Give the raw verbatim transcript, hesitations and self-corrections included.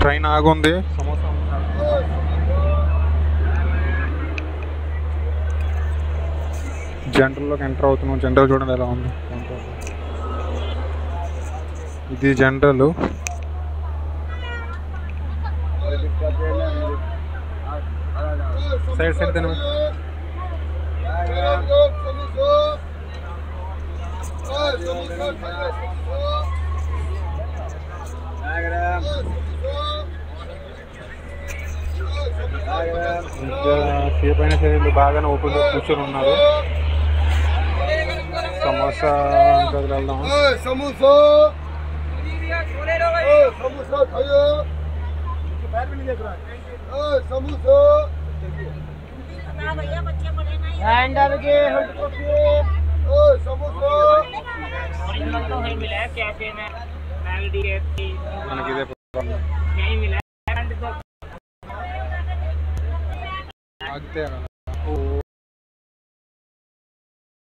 Train ఆగుంది. సమోసా జనరల్లోకి enter అవుతున్నాం. జనరల్ చూడండి ఎలా ఉంది. ఇది జనరల్. సైడ్ సైడ్ తిన సేపు అయినా సరే వీళ్ళు బాగానే ఓపెన్గా కూర్చొని ఉన్నారు. సమోసా వెళ్దాం. సమోసా మనకి ఇదే ఆగితే